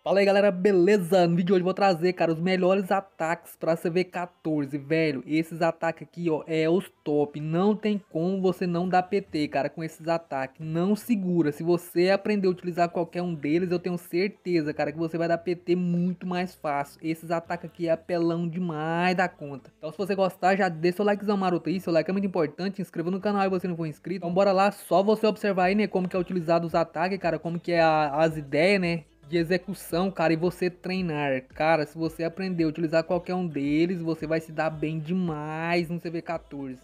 Fala aí galera, beleza? No vídeo de hoje eu vou trazer, cara, os melhores ataques pra CV14, velho. Esses ataques aqui, ó, é os top. Não tem como você não dar PT, cara, com esses ataques. Não segura. Se você aprender a utilizar qualquer um deles, eu tenho certeza, cara, que você vai dar PT muito mais fácil. Esses ataques aqui é apelão demais da conta. Então se você gostar, já deixa seu likezão maroto aí. Seu like é muito importante. Se inscreva no canal se você não for inscrito. Então bora lá, só você observar aí, né, como que é utilizado os ataques, cara, como que é as ideias, né, de execução, cara, e você treinar. Cara, se você aprender a utilizar qualquer um deles, você vai se dar bem demais no CV14.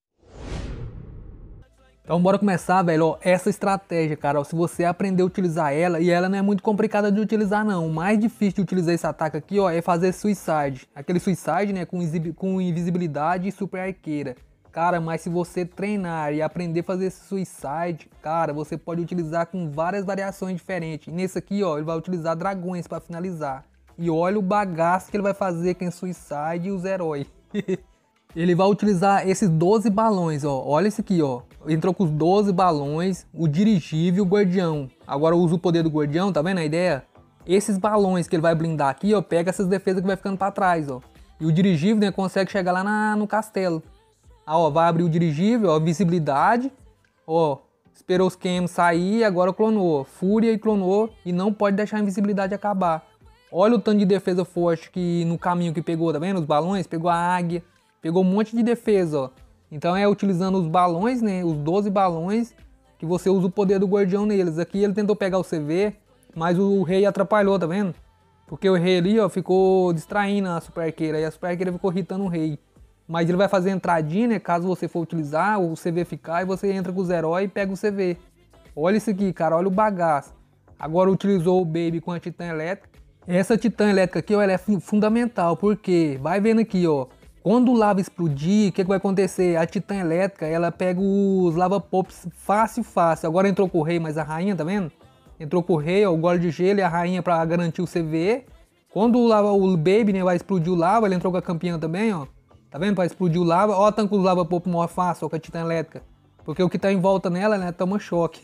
Então bora começar, velho, ó, essa estratégia, cara, ó, se você aprender a utilizar ela, e ela não é muito complicada de utilizar não, o mais difícil de utilizar esse ataque aqui, ó, é fazer suicide, aquele suicide, né, com invisibilidade e super arqueira. Cara, mas se você treinar e aprender a fazer esse suicide, cara, você pode utilizar com várias variações diferentes. E nesse aqui, ó, ele vai utilizar dragões para finalizar. E olha o bagaço que ele vai fazer com esse suicide e os heróis. Ele vai utilizar esses 12 balões, ó. Olha esse aqui, ó. Entrou com os 12 balões, o dirigível e o guardião. Agora usa o poder do guardião, tá vendo a ideia? Esses balões que ele vai blindar aqui, ó, pega essas defesas que vai ficando para trás, ó. E o dirigível, né, consegue chegar lá no castelo. Ah, ó, vai abrir o dirigível, ó, visibilidade, ó, esperou os QM sair, agora clonou, fúria e clonou, e não pode deixar a invisibilidade acabar. Olha o tanto de defesa forte que no caminho que pegou, tá vendo? Os balões, pegou a águia, pegou um monte de defesa, ó. Então é utilizando os balões, né, os 12 balões, que você usa o poder do guardião neles. Aqui ele tentou pegar o CV, mas o rei atrapalhou, tá vendo? Porque o rei ali, ó, ficou distraindo a super arqueira, e a super arqueira ficou irritando o rei. Mas ele vai fazer entradinha, né? Caso você for utilizar, o CV ficar e você entra com os heróis e pega o CV. Olha isso aqui, cara. Olha o bagaço. Agora utilizou o Baby com a Titã Elétrica. Essa Titã Elétrica aqui, ó, ela é fundamental. Porque, vai vendo aqui, ó. Quando o lava explodir, o que vai acontecer? A Titã Elétrica, ela pega os lava pops fácil, fácil. Agora entrou com o rei, mas a rainha, tá vendo? Entrou com o rei, ó, o gole de gelo e a rainha pra garantir o CV. Quando o Baby, né, vai explodir o lava, ele entrou com a campeã também, ó. Tá vendo? Para explodir o lava. Ó, tanca os lava pouco maior fácil, ó, com a Titã Elétrica. Porque o que tá em volta nela, né, toma choque.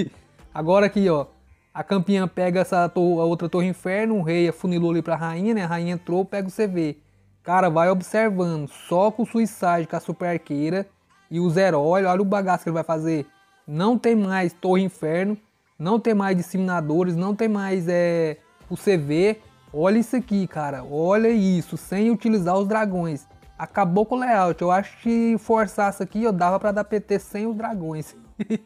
Agora aqui, ó. A campeã pega a outra torre inferno. O rei afunilou ali pra rainha, né? A rainha entrou, pega o CV. Cara, vai observando. Só com o suicide, com a super arqueira. E os heróis, olha o bagaço que ele vai fazer. Não tem mais torre inferno. Não tem mais disseminadores. Não tem mais o CV. Olha isso aqui, cara. Olha isso. Sem utilizar os dragões. Acabou com o layout. Eu acho que forçasse aqui, eu dava pra dar PT sem os dragões.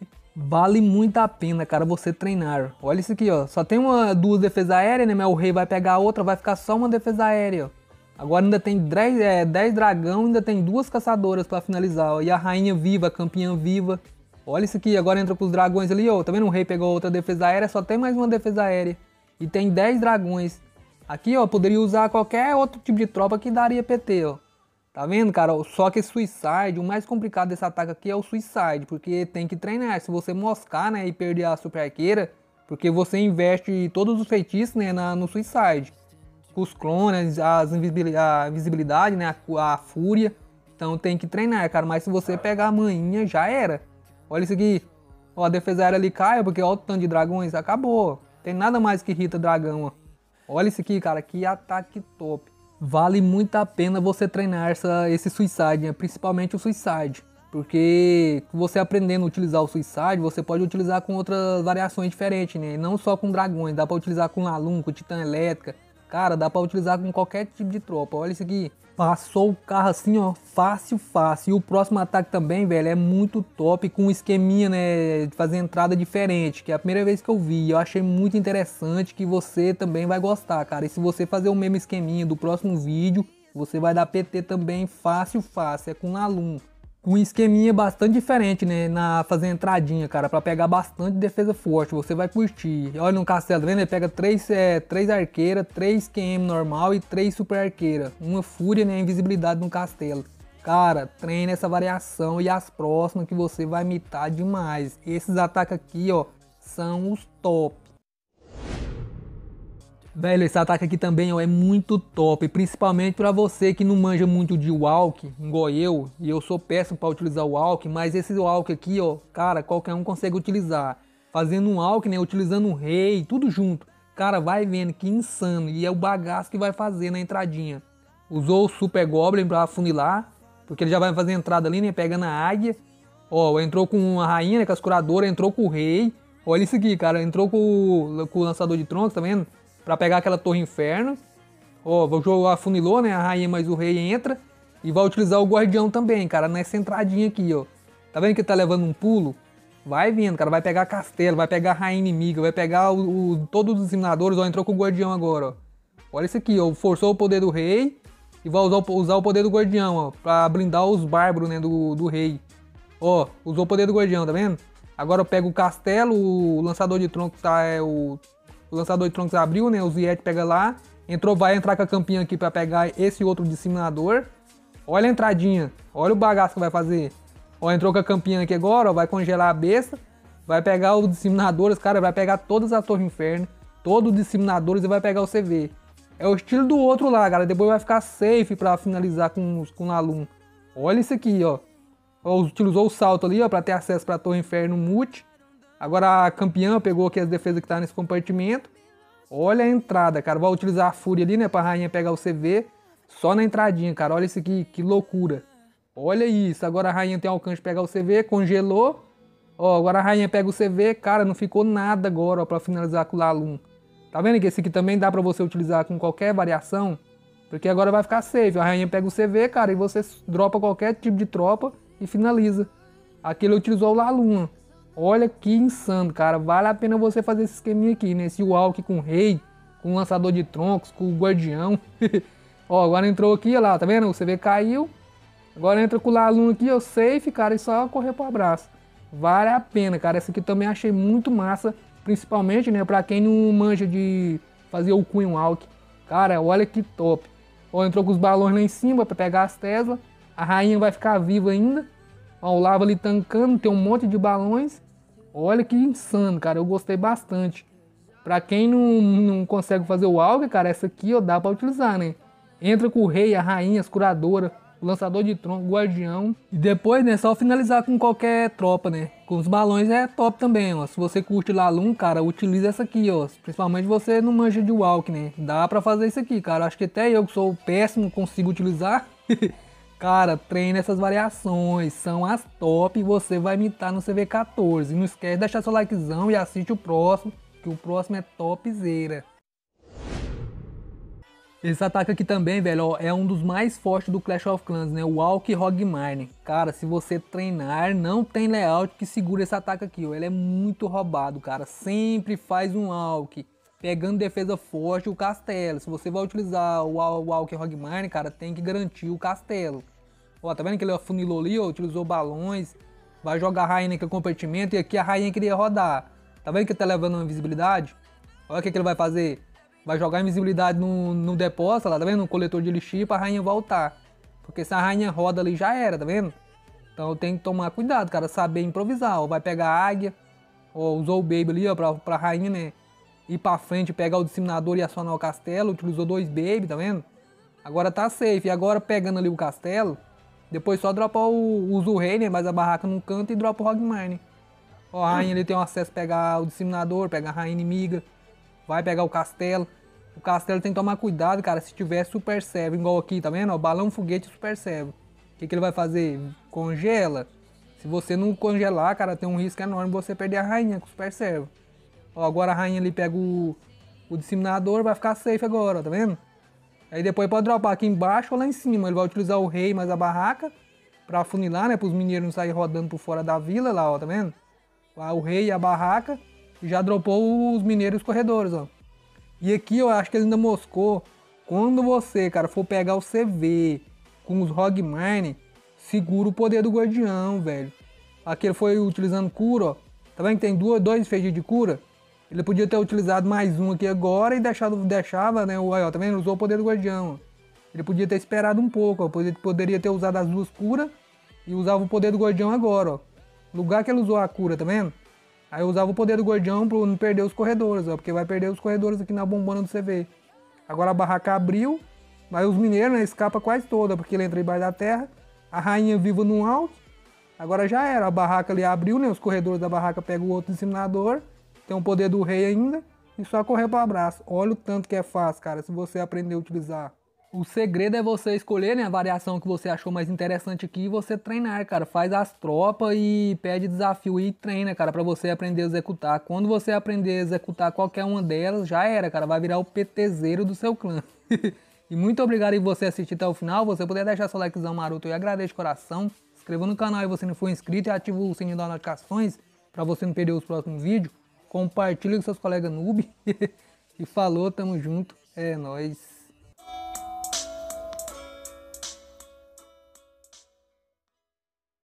Vale muito a pena, cara, você treinar. Olha isso aqui, ó. Só tem duas defesas aéreas, né? Mas o rei vai pegar a outra, vai ficar só uma defesa aérea, ó. Agora ainda tem 10 dragão, ainda tem duas caçadoras pra finalizar, ó. E a rainha viva, a campeã viva. Olha isso aqui, agora entra com os dragões ali, ó. Tá vendo? O rei pegou outra defesa aérea, só tem mais uma defesa aérea. E tem 10 dragões. Aqui, ó, poderia usar qualquer outro tipo de tropa que daria PT, ó. Tá vendo, cara? Só que esse suicide, o mais complicado desse ataque aqui é o suicide, porque tem que treinar. Se você moscar, né, e perder a super arqueira, porque você investe todos os feitiços, né, no suicide. Os clones, a invisibilidade, né, a fúria. Então tem que treinar, cara. Mas se você pegar a manhinha, já era. Olha isso aqui. Ó, a defesa aérea ali cai, porque olha o tanto de dragões, acabou. Tem nada mais que irrita dragão, ó. Olha isso aqui, cara, que ataque top. Vale muito a pena você treinar esse suicide, né? Principalmente o suicide. Porque você aprendendo a utilizar o suicide, você pode utilizar com outras variações diferentes, né? Não só com dragões, dá pra utilizar com Lalum, com Titã Elétrica. Cara, dá pra utilizar com qualquer tipo de tropa. Olha isso aqui. Passou o carro assim, ó, fácil, fácil. E o próximo ataque também, velho, é muito top, com um esqueminha, né, de fazer entrada diferente, que é a primeira vez que eu vi. Eu achei muito interessante, que você também vai gostar, cara. E se você fazer o mesmo esqueminha do próximo vídeo, você vai dar PT também fácil, fácil. É com Lalum. Um esqueminha bastante diferente, né, na fazer entradinha, cara, pra pegar bastante defesa forte, você vai curtir. Olha no castelo, tá vendo? Ele pega 3 arqueiras, 3 QM normal e 3 super arqueira. Uma fúria, né, invisibilidade no castelo. Cara, treina essa variação e as próximas que você vai imitar demais. Esses ataques aqui, ó, são os top. Velho, esse ataque aqui também, ó, é muito top, principalmente para você que não manja muito de walk, igual eu, e eu sou péssimo para utilizar o walk, mas esse walk aqui, ó, cara, qualquer um consegue utilizar. Fazendo um walk, né, utilizando um rei, tudo junto. Cara, vai vendo que insano. E é o bagaço que vai fazer na entradinha. Usou o Super Goblin pra afunilar, porque ele já vai fazer a entrada ali, né? Pegando a águia. Ó, entrou com a rainha, né? Com as curadoras, entrou com o rei. Olha isso aqui, cara. Entrou com o lançador de troncos, tá vendo? Pra pegar aquela torre inferno. Ó, o jogo afunilou, né? A rainha mais o rei entra. E vai utilizar o guardião também, cara, nessa entradinha aqui, ó. Tá vendo que ele tá levando um pulo? Vai vindo, cara. Vai pegar castelo, vai pegar a rainha inimiga, vai pegar todos os disseminadores. Ó, entrou com o guardião agora, ó. Olha isso aqui, ó. Forçou o poder do rei. E vai usar o poder do guardião, ó. Pra blindar os bárbaros, né? Do rei. Ó, usou o poder do guardião, tá vendo? Agora eu pego o castelo, o lançador de troncos tá. O lançador de troncos abriu, né? O Ziet pega lá. Entrou, vai entrar com a campinha aqui pra pegar esse outro disseminador. Olha a entradinha. Olha o bagaço que vai fazer. Ó, entrou com a campinha aqui agora, ó. Vai congelar a besta. Vai pegar os disseminadores, cara. Vai pegar todas as torres inferno. Todos os disseminadores e vai pegar o CV. É o estilo do outro lá, cara. Depois vai ficar safe pra finalizar com o Lalum. Olha isso aqui, ó. Utilizou o salto ali, ó, pra ter acesso pra Torre Inferno Mute. Agora a campeã pegou aqui as defesas que tá nesse compartimento. Olha a entrada, cara. Vai utilizar a fúria ali, né, pra rainha pegar o CV. Só na entradinha, cara. Olha isso aqui, que loucura. Olha isso. Agora a rainha tem alcance de pegar o CV, congelou. Ó, agora a rainha pega o CV, cara, não ficou nada agora, ó, pra finalizar com o Lalum. Tá vendo que esse aqui também dá pra você utilizar com qualquer variação? Porque agora vai ficar safe. A rainha pega o CV, cara, e você dropa qualquer tipo de tropa e finaliza. Aqui ele utilizou o Lalum. Olha que insano, cara. Vale a pena você fazer esse esqueminha aqui, né? Esse walk com o rei, com o lançador de troncos, com o guardião. Ó, agora entrou aqui, ó lá, tá vendo? O CV caiu. Agora entra com o Lalum aqui, ó, safe, cara, e só correr pro abraço. Vale a pena, cara. Essa aqui também achei muito massa. Principalmente, né, pra quem não manja de fazer o Queen Walk. Cara, olha que top. Ó, entrou com os balões lá em cima pra pegar as Tesla. A rainha vai ficar viva ainda. Ó, o Lava ali tancando, tem um monte de balões. Olha que insano, cara. Eu gostei bastante. Pra quem não consegue fazer o Walk, cara, essa aqui, ó, dá pra utilizar, né? Entra com o rei, a rainha, as curadoras, o lançador de tronco, o guardião. E depois, né, só finalizar com qualquer tropa, né? Com os balões é top também, ó. Se você curte Lalum, cara, utiliza essa aqui, ó. Principalmente você não manja de walk, né? Dá pra fazer isso aqui, cara. Acho que até eu, que sou péssimo, consigo utilizar. Cara, treine essas variações. São as top e você vai imitar no CV14. Não esquece de deixar seu likezão e assiste o próximo, que o próximo é topzera. Esse ataque aqui também, velho, ó, é um dos mais fortes do Clash of Clans, né? O Walk Hogmire. Cara, se você treinar, não tem layout que segura esse ataque aqui, ó. Ele é muito roubado, cara. Sempre faz um Walk, pegando defesa forte o castelo. Se você vai utilizar o Walk Hogmire, cara, tem que garantir o castelo. Ó, tá vendo que ele afunilou ali, ó, utilizou balões. Vai jogar a rainha naquele compartimento e aqui a rainha queria rodar. Tá vendo que ele tá levando uma invisibilidade? Olha o que ele vai fazer. Vai jogar invisibilidade no depósito, lá, tá vendo? No coletor de elixir pra rainha voltar. Porque se a rainha roda ali já era, tá vendo? Então tem que tomar cuidado, cara, saber improvisar. Ó, vai pegar a águia, ó, usou o baby ali, ó, pra rainha, né? Ir pra frente, pegar o disseminador e acionar o castelo. Utilizou 2 baby, tá vendo? Agora tá safe. E agora pegando ali o castelo, depois só dropa usa o rei, né? Mais a barraca no canto e dropa o Hogmire. Ó, a rainha ali tem um acesso a pegar o disseminador, pegar a rainha inimiga. Vai pegar o castelo. O castelo tem que tomar cuidado, cara, se tiver super servo, igual aqui, tá vendo? Ó, balão, foguete, super servo. O que ele vai fazer? Congela. Se você não congelar, cara, tem um risco enorme de você perder a rainha com o super servo. Ó, agora a rainha ali pega o disseminador, vai ficar safe agora, ó, tá vendo? Aí depois pode dropar aqui embaixo ou lá em cima. Ele vai utilizar o rei mais a barraca pra afunilar, né? Para os mineiros não saírem rodando por fora da vila lá, ó, tá vendo? Lá o rei e a barraca. E já dropou os mineiros corredores, ó. E aqui eu acho que ele ainda moscou. Quando você, cara, for pegar o CV com os Hogmire, segura o poder do guardião, velho. Aqui ele foi utilizando cura, ó. Tá vendo que tem dois feijos de cura? Ele podia ter utilizado mais um aqui agora e deixava, né? Ó, tá vendo? Ele usou o poder do guardião, ó. Ele podia ter esperado um pouco, ó. Poderia ter usado as 2 curas e usava o poder do guardião agora, ó. Lugar que ele usou a cura, tá vendo? Aí eu usava o poder do guardião pra não perder os corredores, ó. Porque vai perder os corredores aqui na bombona do CV. Agora a barraca abriu. Mas os mineiros, né, escapa quase toda, porque ele entra embaixo da terra. A rainha viva no alto. Agora já era. A barraca ali abriu, né? Os corredores da barraca pegam o outro disseminador. Tem o poder do rei ainda. e só correr pro abraço. Olha o tanto que é fácil, cara, se você aprender a utilizar. O segredo é você escolher, né, a variação que você achou mais interessante aqui e você treinar, cara. Faz as tropas e pede desafio e treina, cara, pra você aprender a executar. Quando você aprender a executar qualquer uma delas, já era, cara. Vai virar o PTzeiro do seu clã. E muito obrigado por você assistir até o final. Se você puder deixar seu likezão maroto, eu agradeço de coração. Se inscreva no canal se você não for inscrito e ativa o sininho das notificações pra você não perder os próximos vídeos. Compartilhe com seus colegas noob. E falou, tamo junto. É nóis.